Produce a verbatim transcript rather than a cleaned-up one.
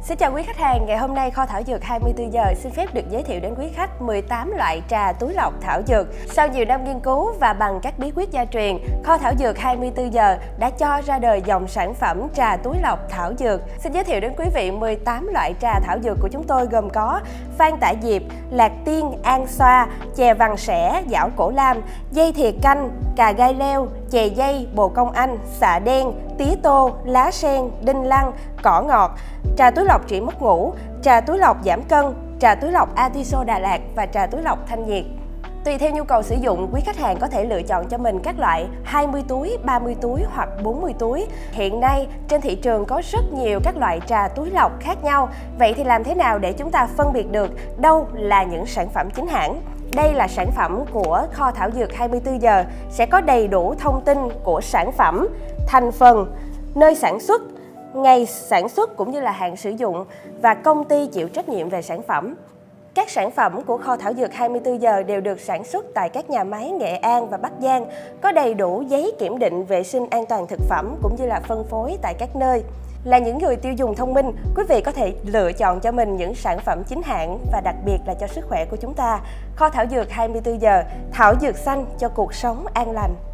Xin chào quý khách hàng, ngày hôm nay kho thảo dược hai mươi tư giờ xin phép được giới thiệu đến quý khách mười tám loại trà túi lọc thảo dược. Sau nhiều năm nghiên cứu và bằng các bí quyết gia truyền, kho thảo dược hai mươi tư giờ đã cho ra đời dòng sản phẩm trà túi lọc thảo dược. Xin giới thiệu đến quý vị mười tám loại trà thảo dược của chúng tôi gồm có phan tả diệp, lạc tiên, an xoa, chè vàng sẻ, giảo cổ lam, dây thìa canh, cà gai leo, chè dây, bồ công anh, xạ đen, tía tô, lá sen, đinh lăng, cỏ ngọt, trà túi lọc trị mất ngủ, trà túi lọc giảm cân, trà túi lọc Atiso Đà Lạt và trà túi lọc thanh nhiệt. Tùy theo nhu cầu sử dụng, quý khách hàng có thể lựa chọn cho mình các loại hai mươi túi, ba mươi túi hoặc bốn mươi túi. Hiện nay, trên thị trường có rất nhiều các loại trà túi lọc khác nhau. Vậy thì làm thế nào để chúng ta phân biệt được đâu là những sản phẩm chính hãng? Đây là sản phẩm của kho thảo dược hai mươi tư giờ, sẽ có đầy đủ thông tin của sản phẩm, thành phần, nơi sản xuất, ngày sản xuất cũng như là hạn sử dụng và công ty chịu trách nhiệm về sản phẩm. Các sản phẩm của kho thảo dược hai mươi tư giờ đều được sản xuất tại các nhà máy Nghệ An và Bắc Giang, có đầy đủ giấy kiểm định vệ sinh an toàn thực phẩm cũng như là phân phối tại các nơi. Là những người tiêu dùng thông minh, quý vị có thể lựa chọn cho mình những sản phẩm chính hãng và đặc biệt là cho sức khỏe của chúng ta. Kho thảo dược hai mươi tư giờ, thảo dược xanh cho cuộc sống an lành.